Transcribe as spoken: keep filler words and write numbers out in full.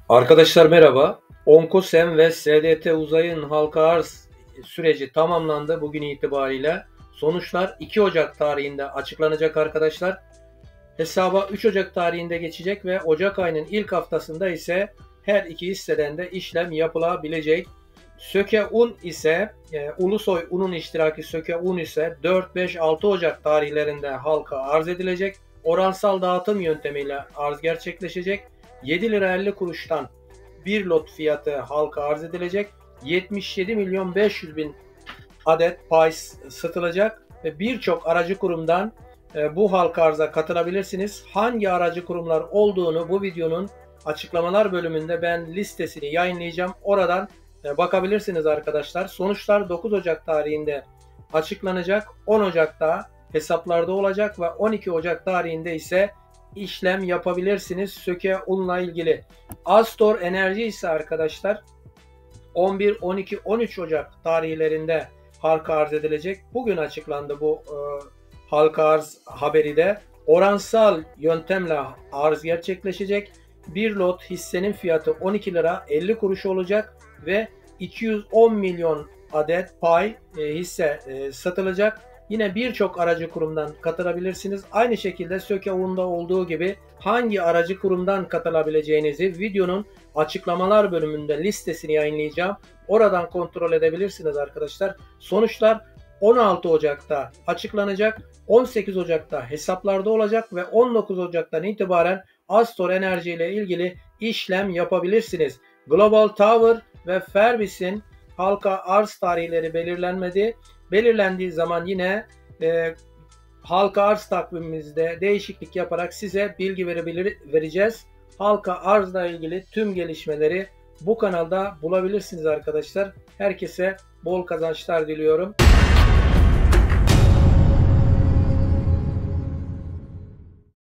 Arkadaşlar merhaba. Onkosem ve S D T Uzay'ın halka arz süreci tamamlandı bugün itibariyle. Sonuçlar iki Ocak tarihinde açıklanacak arkadaşlar. Hesaba üç Ocak tarihinde geçecek ve Ocak ayının ilk haftasında ise her iki hisseden de işlem yapılabilecek. Söke Un ise e, Ulusoy Un'un iştiraki Söke Un ise dört, beş, altı Ocak tarihlerinde halka arz edilecek. Oransal dağıtım yöntemiyle arz gerçekleşecek. yedi lira elli kuruştan bir lot fiyatı halka arz edilecek. yetmiş yedi milyon beş yüz bin adet pay satılacak ve birçok aracı kurumdan e, bu halka arza katılabilirsiniz. Hangi aracı kurumlar olduğunu bu videonun açıklamalar bölümünde ben listesini yayınlayacağım. Oradan e, bakabilirsiniz arkadaşlar. Sonuçlar dokuz Ocak tarihinde açıklanacak. on Ocak'ta hesaplarda olacak ve on iki Ocak tarihinde ise işlem yapabilirsiniz Söke Un'la ilgili. Astor Enerji ise arkadaşlar on bir, on iki, on üç Ocak tarihlerinde halka arz edilecek. Bugün açıklandı bu e, halka arz haberi de. Oransal yöntemle arz gerçekleşecek. Bir lot hissenin fiyatı on iki lira elli kuruş olacak ve iki yüz on milyon adet pay e, hisse e, satılacak. Yine birçok aracı kurumdan katılabilirsiniz. Aynı şekilde Söke Un'da olduğu gibi hangi aracı kurumdan katılabileceğinizi videonun açıklamalar bölümünde listesini yayınlayacağım. Oradan kontrol edebilirsiniz arkadaşlar. Sonuçlar on altı Ocak'ta açıklanacak. on sekiz Ocak'ta hesaplarda olacak ve on dokuz Ocak'tan itibaren Astor Enerji ile ilgili işlem yapabilirsiniz. Global Tower ve Ferbis'in halka arz tarihleri belirlenmedi. Belirlendiği zaman yine e, halka arz takvimimizde değişiklik yaparak size bilgi verebilir, vereceğiz. Halka arzla ilgili tüm gelişmeleri bu kanalda bulabilirsiniz arkadaşlar. Herkese bol kazançlar diliyorum.